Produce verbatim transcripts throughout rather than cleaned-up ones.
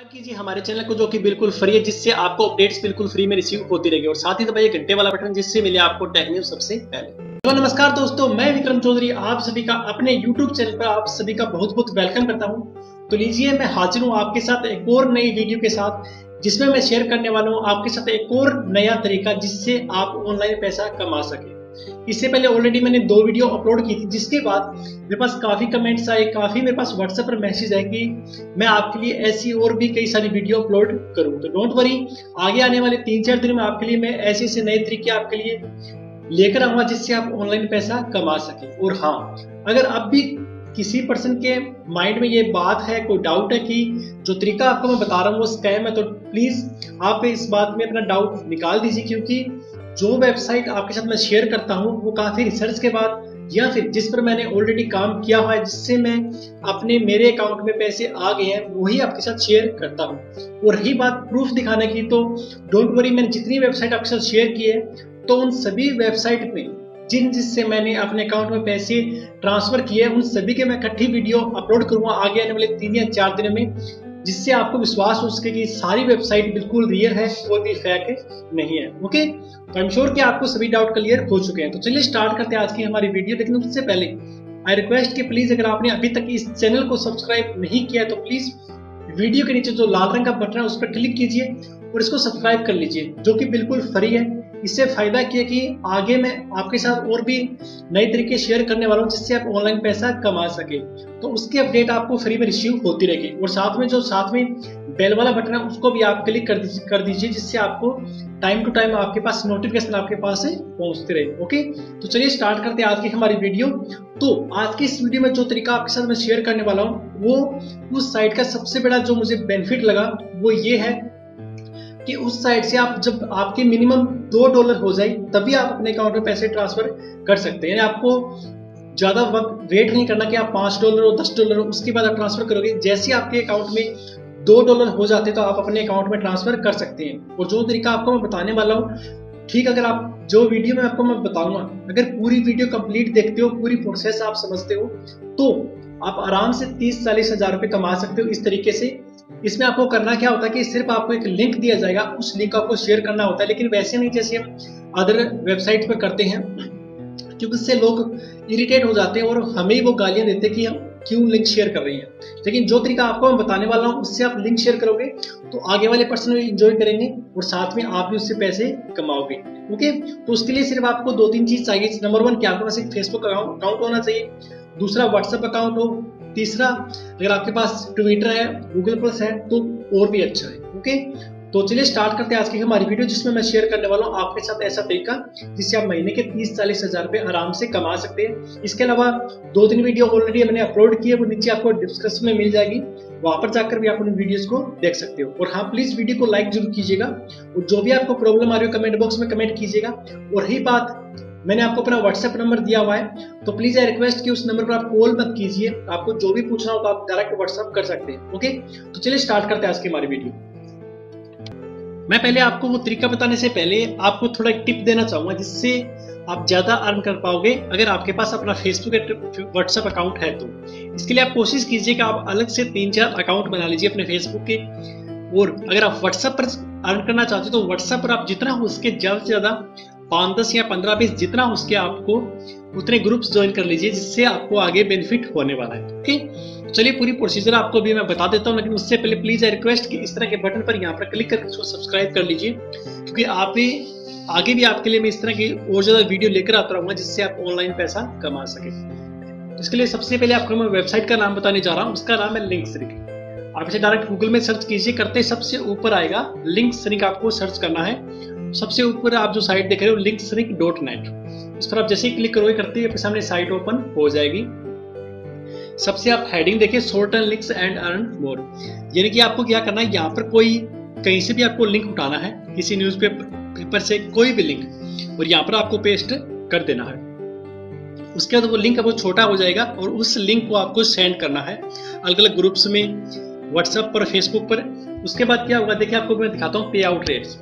Subscribe कीजिए हमारे channel को जो कि बिल्कुल फ्री है, जिससे आपको अपडेट्स बिल्कुल फ्री में रिसीव होती रहेगी और साथ ही दबाइए घंटे वाला बटन जिससे मिले आपको टेक न्यूज सबसे पहले। तो नमस्कार दोस्तों, मैं विक्रम चौधरी आप सभी का अपने यूट्यूब चैनल पर आप सभी का बहुत बहुत वेलकम करता हूं। तो लीजिए, मैं हाजिर हूं आपके साथ एक और नई वीडियो के साथ, जिसमें मैं शेयर करने वाला हूं आपके साथ एक और नया तरीका जिससे आप ऑनलाइन पैसा कमा सके। इससे पहले ऑलरेडी मैंने दो वीडियो अपलोड की थी, जिसके बाद मेरे पास काफी कमेंट्स आए, काफी मेरे पास व्हाट्सएप पर मैसेज आए कि मैं आपके लिए ऐसी और भी कई सारी वीडियो अपलोड करूं। तो डोंट वरी, आगे आने वाले तीन चार दिनों में आपके लिए मैं ऐसे ऐसे नए तरीके आपके लिए लेकर आऊंगा जिससे आप ऑनलाइन पैसा कमा सके। और हाँ, अगर अब भी किसी पर्सन के माइंड में ये बात है, कोई डाउट है कि जो तरीका आपको मैं बता रहा हूँ वो स्कैम है, तो प्लीज आप इस बात में अपना डाउट निकाल दीजिए, क्योंकि जो वेबसाइट आपके साथ मैं शेयर करता हूँ वो काफी रिसर्च के बाद या फिर जिस पर मैंने ऑलरेडी काम किया हुआ है, जिससे मैं अपने मेरे अकाउंट में पैसे आ गए हैं, वही आपके साथ शेयर करता हूँ। और रही बात प्रूफ दिखाने की, तो डोंट वरी, मैंने जितनी वेबसाइट आपके साथ शेयर की है तो उन सभी वेबसाइट में जिन जिससे मैंने अपने अकाउंट में पैसे ट्रांसफर किए उन सभी के मैं इकट्ठी वीडियो अपलोड करूंगा आगे आने वाले तीन या चार दिनों में, जिससे आपको विश्वास हो सके कि सारी वेबसाइट बिल्कुल रियल है, कोई भी फेक नहीं है। ओके, तो आई एम श्योर कि आपको सभी डाउट क्लियर हो चुके हैं। तो चलिए स्टार्ट करते हैं आज की हमारी वीडियो। लेकिन उससे पहले आई रिक्वेस्ट कि प्लीज, अगर आपने अभी तक इस चैनल को सब्सक्राइब नहीं किया है तो प्लीज वीडियो के नीचे जो लाल रंग का बटन है उस पर क्लिक कीजिए और इसको सब्सक्राइब कर लीजिए, जो कि बिल्कुल फ्री है। इससे फायदा किया कि आगे मैं आपके साथ और भी नए तरीके शेयर करने वाला हूं जिससे आप ऑनलाइन पैसा कमा सके, तो उसकी अपडेट आपको फ्री में रिसीव होती रहेगी। और साथ में जो साथ में बेल वाला बटन है उसको भी आप क्लिक कर दीजिए कर दीजिए जिससे आपको टाइम टू टाइम आपके पास नोटिफिकेशन आपके पास से पहुंचते रहे। ओके, तो चलिए स्टार्ट करते हैं आज की हमारी वीडियो। तो आज की इस वीडियो में जो तरीका आपके साथ मैं शेयर करने वाला हूँ वो उस साइट का सबसे बड़ा जो मुझे बेनिफिट लगा वो ये है कि उस साइट से आप जब आपके मिनिमम दो डॉलर हो जाए तभी आप अपने अकाउंट में पैसे ट्रांसफर कर सकते हैं। यानी आपको ज्यादा वक्त वेट नहीं करना कि आप पांच डॉलर और दस डॉलर हो उसके बाद आप ट्रांसफर करोगे। जैसे आपके अकाउंट में दो डॉलर हो जाते तो आप अपने अकाउंट में ट्रांसफर कर सकते हैं। और जो तरीका आपको मैं बताने वाला हूँ, ठीक, अगर आप जो वीडियो में आपको मैं बताऊंगा, अगर पूरी वीडियो कंप्लीट देखते हो, पूरी प्रोसेस आप समझते हो, तो आप आराम से तीस चालीस हजार रुपए कमा सकते हो इस तरीके से। इसमें आपको करना क्या होता है कि सिर्फ आपको एक लिंक दिया जाएगा, उस लिंक आपको शेयर करना होता है, लेकिन वैसे नहीं जैसे हम अदर वेबसाइट पर करते हैं, क्योंकि इससे लोग इरिटेट हो जाते हैं और हमें वो गालियां देते हैं कि हम क्यों लिंक शेयर कर रही हैं। लेकिन जो तरीका आपको मैं बताने वाला हूँ उससे आप लिंक शेयर करोगे तो आगे वाले पर्सन भी इंजॉय करेंगे और साथ में आप भी उससे पैसे कमाओगे। ओके, तो उसके लिए सिर्फ आपको दो तीन चीज चाहिए। नंबर वन, कि आपके पास एक फेसबुक अकाउंट होना चाहिए, दूसरा व्हाट्सएप अकाउंट हो, तीसरा अगर आपके पास ट्विटर है, गूगल प्लस है तो और भी अच्छा है। ओके, तो चलिए स्टार्ट करते हैं आज की हमारी वीडियो, जिसमें मैं शेयर करने वाला हूँ आपके साथ ऐसा तरीका जिससे आप महीने के तीस चालीस हजार रुपए आराम से कमा सकते हैं। इसके अलावा दो तीन वीडियो ऑलरेडी मैंने अपलोड की है, वो नीचे आपको डिस्क्रिप्शन में मिल जाएगी, वहां पर जाकर भी आप उन वीडियोस को देख सकते हो। और हाँ, प्लीज वीडियो को लाइक जरूर कीजिएगा और जो भी आपको प्रॉब्लम आ रही हो कमेंट बॉक्स में कमेंट कीजिएगा। और रही बात, मैंने आपको अपना व्हाट्सएप नंबर दिया हुआ है, तो प्लीज आई रिक्वेस्ट कि उस नंबर पर आप कॉल मत कीजिए, आपको जो भी पूछना हो तो आप डायरेक्ट व्हाट्सएप कर सकते हैं। ओके, तो चलिए स्टार्ट करते हैं आज की हमारी वीडियो। मैं पहले आपको वो तरीका बताने से पहले आपको थोड़ा एक टिप देना चाहूंगा जिससे आप ज्यादा अर्न कर पाओगे अगर आपके पास अपना फेसबुक या व्हाट्सएप अकाउंट है तो। इसके लिए आप कोशिश कीजिए कि आप अलग से तीन चार अकाउंट बना लीजिए अपने फेसबुक के। और अगर आप व्हाट्सएप पर अर्न करना चाहते हो तो व्हाट्सएप पर आप जितना हो उसके ज्यादा से ज्यादा पाँच दस या पंद्रह बीस जितना हो उसके आपको उतने ग्रुप्स ज्वाइन कर लीजिए, जिससे आपको आगे बेनिफिट होने वाला है। ओके, चलिए पूरी प्रोसीजर आपको भी मैं बता देता हूँ, लेकिन उससे पहले प्लीज आई रिक्वेस्ट कि इस तरह के बटन पर यहाँ पर क्लिक करके उसको सब्सक्राइब कर लीजिए, क्योंकि आप भी आगे भी आपके लिए मैं इस तरह की और ज्यादा वीडियो लेकर आता रहूंगा जिससे आप ऑनलाइन पैसा कमा सके। इसके लिए सबसे पहले आपको मैं वेबसाइट का नाम बताने जा रहा हूँ, उसका नाम है लिंक्सरिक। आप इसे डायरेक्ट गूगल में सर्च कीजिए, करते ही सबसे ऊपर आएगा लिंक्सरिक, आपको सर्च करना है। सबसे ऊपर आप जो साइट देख रहे हो लिंक्सरिक डॉट नेट, इस पर आप जैसे ही क्लिक करोगे करते ही आपके सामने साइट ओपन हो जाएगी। सबसे आप हेडिंग देखिए, short and links and earn more, यानी कि आपको क्या करना है, यहाँ पर कोई कहीं से भी आपको लिंक उठाना है, किसी न्यूज़पेपर पेपर से कोई भी लिंक, और यहाँ पर आपको पेस्ट कर देना है। उसके बाद वो लिंक वो छोटा हो जाएगा और उस लिंक को आपको सेंड करना है अलग अलग ग्रुप्स में, व्हाट्सएप पर, फेसबुक पर। उसके बाद क्या होगा, देखिए आपको मैं दिखाता हूँ pay out rates.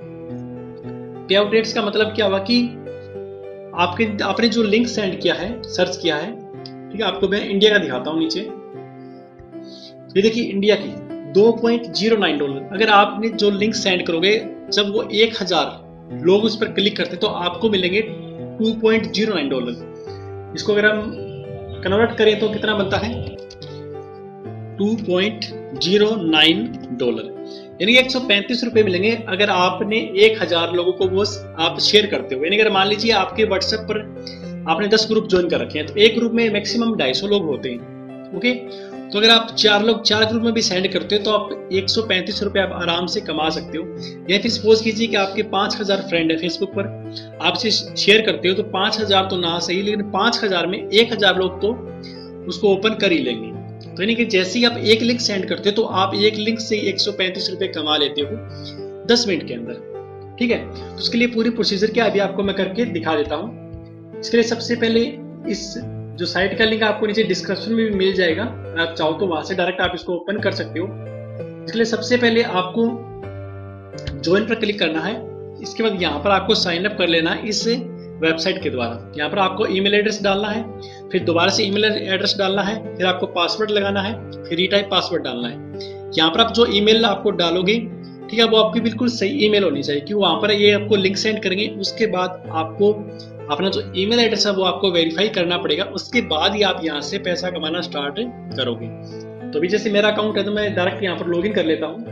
Pay out rates का मतलब क्या हुआ कि आपके आपने जो लिंक सेंड किया है, सर्च किया है, ठीक है, आपको मैं इंडिया का दिखाता हूं नीचे। ये देखिए इंडिया की दो पॉइंट ज़ीरो नाइन डॉलर। अगर आपने जो लिंक सेंड करोगे जब वो एक हजार लोग उस पर क्लिक करते तो आपको मिलेंगे two point zero nine dollar. इसको अगर हम कन्वर्ट करें तो कितना बनता है, two point zero nine dollar, यानी एक सौ पैंतीस रुपए मिलेंगे अगर आपने एक हजार लोगों को वो आप शेयर करते हो। यानी अगर मान लीजिए आपके व्हाट्सएप पर आपने दस ग्रुप ज्वाइन कर रखे हैं तो एक ग्रुप में मैक्सिमम ढाई सौ लोग होते हैं। ओके, तो अगर आप चार लोग चार ग्रुप में भी सेंड करते हो तो आप एक सौ पैंतीस रुपए आप आराम से कमा सकते हो। या फिर सपोज कीजिए कि आपके पांच हजार फ्रेंड है फेसबुक पर, आप इसे शेयर करते हो तो पांच हजार तो ना सही लेकिन पांच हजार में एक हजार लोग तो उसको ओपन कर ही लेंगे। तो यानी कि जैसे ही आप एक लिंक सेंड करते हो तो आप एक लिंक से एक सौ पैंतीस रुपए कमा लेते हो दस मिनट के अंदर। ठीक है, तो उसके लिए पूरी प्रोसीजर क्या अभी आपको मैं करके दिखा देता हूँ। इसके लिए सबसे पहले इस जो साइट का लिंक आपको नीचे डिस्क्रिप्शन में भी मिल जाएगा, आप चाहो तो वहां से डायरेक्ट आप इसको ओपन कर सकते हो। इसके लिए सबसे पहले आपको ज्वाइन पर क्लिक करना है। इसके बाद यहाँ पर आपको साइन अप कर लेना है इस वेबसाइट के द्वारा। यहाँ पर आपको ईमेल एड्रेस डालना है, फिर दोबारा से ईमेल एड्रेस डालना है, फिर आपको पासवर्ड लगाना है, फिर रीटाइप पासवर्ड डालना है। यहाँ पर आप जो ईमेल आपको डालोगे, ठीक है, वो आपकी बिल्कुल सही ईमेल होनी चाहिए क्योंकि वहाँ पर ये आपको लिंक सेंड करेंगे। उसके बाद आपको अपना जो ईमेल एड्रेस है वो आपको वेरीफाई करना पड़ेगा, उसके बाद ही आप यहाँ से पैसा कमाना स्टार्ट करोगे। तो अभी जैसे मेरा अकाउंट है तो मैं डायरेक्ट यहाँ पर लॉगिन कर लेता हूँ।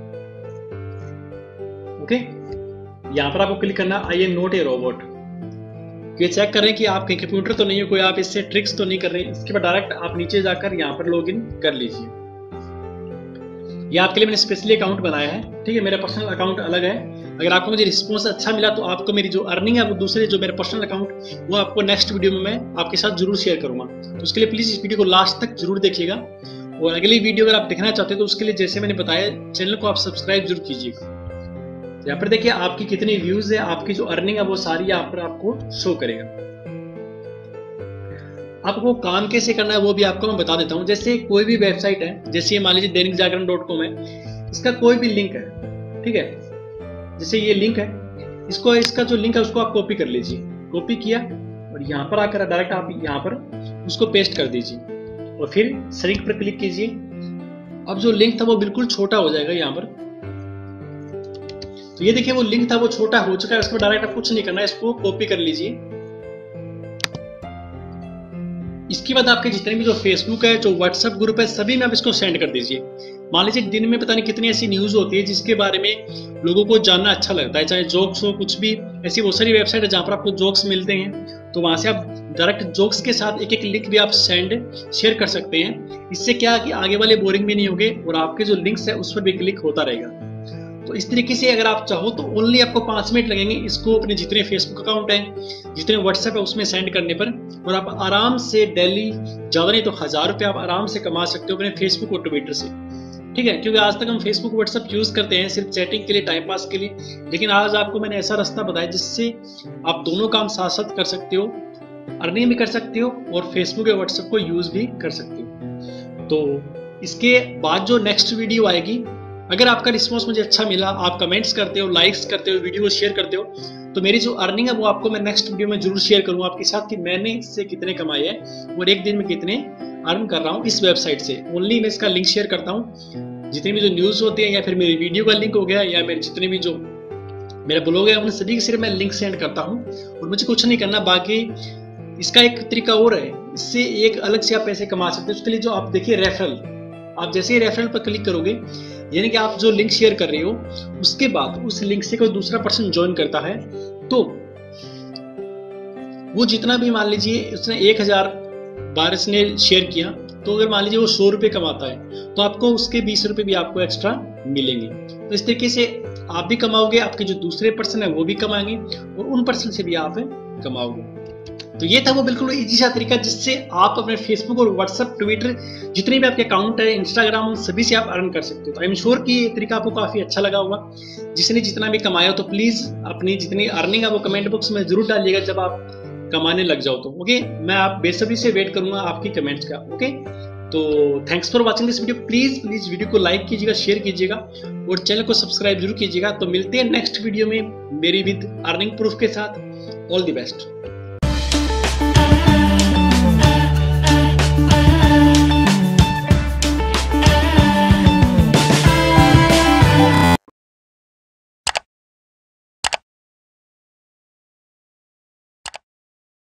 ओके, यहाँ पर आपको क्लिक करना I am not a robot. ये चेक कर रहे हैं कि आप कहीं कंप्यूटर तो नहीं हो, कोई आप इससे ट्रिक्स तो नहीं कर रहे हैं। इसके बाद डायरेक्ट आप नीचे जाकर यहाँ पर लॉगिन कर लीजिए। ये आपके लिए मैंने स्पेशली अकाउंट बनाया है, ठीक है, मेरा पर्सनल अकाउंट अलग है। अगर आपको मुझे रिस्पॉन्स अच्छा मिला तो आपको मेरी जो अर्निंग है वो दूसरे जो मेरा पर्सनल अकाउंट वो आपको नेक्स्ट वीडियो में मैं आपके साथ जरूर शेयर करूंगा। तो उसके लिए प्लीज इस वीडियो को लास्ट तक जरूर देखिएगा। और अगली वीडियो अगर आप देखना चाहते हो तो उसके लिए जैसे मैंने बताया चैनल को आप सब्सक्राइब जरूर कीजिएगा। यहाँ पर देखिए आपकी कितनी व्यूज है, आपकी जो अर्निंग है वो सारी यहाँ पर आपको शो करेगा। आपको काम कैसे करना है वो भी आपको मैं बता देता हूँ। जैसे कोई भी वेबसाइट है, जैसे मान लीजिए दैनिक जागरण डॉट कॉम है, इसका कोई भी लिंक है, ठीक है, जैसे ये लिंक है, इसको इसका जो लिंक है उसको आप कॉपी कर लीजिए। कॉपी किया और यहाँ पर आकर डायरेक्ट आप यहाँ पर उसको पेस्ट कर दीजिए और फिर श्रिंक पर क्लिक कीजिए। अब जो लिंक था वो बिल्कुल छोटा हो जाएगा यहाँ पर। तो ये देखिए वो लिंक था वो छोटा हो चुका है, उसको डायरेक्ट आप कुछ नहीं करना है, इसको कॉपी कर लीजिए। इसके बाद आपके जितने भी जो फेसबुक है, जो व्हाट्सएप ग्रुप है, सभी में आप इसको सेंड कर दीजिए। मान लीजिए दिन में पता नहीं कितनी ऐसी न्यूज होती है जिसके बारे में लोगों को जानना अच्छा लगता है, चाहे जोक्स हो, कुछ भी ऐसी बहुत सारी वेबसाइट है जहां पर आपको जोक्स मिलते हैं। तो वहां से आप डायरेक्ट जोक्स के साथ एक एक लिंक भी आप सेंड शेयर कर सकते हैं। इससे क्या कि आगे वाले बोरिंग भी नहीं होंगे और आपके जो लिंक्स है उस पर भी क्लिक होता रहेगा। तो इस तरीके से अगर आप चाहो तो ओनली आपको पांच मिनट लगेंगे इसको अपने जितने फेसबुक अकाउंट हैं, जितने व्हाट्सएप है उसमें सेंड करने पर, और आप आराम से डेली ज्यादा नहीं तो हजार रुपये आप आराम से कमा सकते हो अपने फेसबुक और ट्विटर से। ठीक है, क्योंकि आज तक हम फेसबुक व्हाट्सएप यूज करते हैं सिर्फ चैटिंग के लिए, टाइम पास के लिए, लेकिन आज आपको मैंने ऐसा रास्ता बताया जिससे आप दोनों काम साथ साथ कर सकते हो, अर्निंग भी कर सकते हो और फेसबुक या व्हाट्सएप को यूज भी कर सकते हो। तो इसके बाद जो नेक्स्ट वीडियो आएगी, अगर आपका रिस्पॉन्स मुझे अच्छा मिला, आप कमेंट्स करते हो, लाइक्स करते हो, वीडियो को शेयर करते हो, तो मेरी जो अर्निंग है वो आपको मैं नेक्स्ट वीडियो में जरूर शेयर करूंगा आपके साथ कि मैंने इससे कितने कमाए हैं और एक दिन में कितने अर्न कर रहा हूँ इस वेबसाइट से। ओनली मैं इसका लिंक शेयर करता हूँ। जितनी भी जो न्यूज होती है या फिर मेरी वीडियो का लिंक हो गया या मेरे जितने भी जो मेरा ब्लॉग है उन सभी के सिर्फ मैं लिंक सेंड करता हूँ और मुझे कुछ नहीं करना। बाकी इसका एक तरीका और है, इससे एक अलग से आप पैसे कमा सकते हो। उसके लिए जो आप देखिए रेफरल, आप जैसे ही रेफरल पर क्लिक करोगे, यानी कि आप जो लिंक शेयर कर रहे हो उसके बाद उस लिंक से कोई दूसरा पर्सन ज्वाइन करता है तो वो जितना भी मान लीजिए उसने एक हजार बार इसने शेयर किया, तो अगर मान लीजिए वो सौ रुपये कमाता है तो आपको उसके बीस रुपये भी आपको एक्स्ट्रा मिलेंगे। तो इस तरीके से आप भी कमाओगे, आपके जो दूसरे पर्सन है वो भी कमाएंगे और उन पर्सन से भी आप कमाओगे। तो ये था वो बिल्कुल इजी सा तरीका जिससे आप अपने फेसबुक और व्हाट्सएप, ट्विटर, जितने भी आपके अकाउंट है, इंस्टाग्राम, उन सभी से आप अर्न कर सकते हो। तो आई एम श्योर कि ये तरीका आपको काफी अच्छा लगा होगा। जिसने जितना भी कमाया तो प्लीज अपनी जितनी अर्निंग है वो कमेंट बॉक्स में जरूर डालिएगा जब आप कमाने लग जाओ तो। ओके, मैं आप बेसब्री से वेट करूंगा आपकी कमेंट्स का। ओके, तो thanks for watching this video. Please please video को लाइक कीजिएगा, शेयर कीजिएगा और चैनल को सब्सक्राइब जरूर कीजिएगा। तो मिलते हैं नेक्स्ट वीडियो में मेरी विद अर्निंग प्रूफ के साथ। All the best.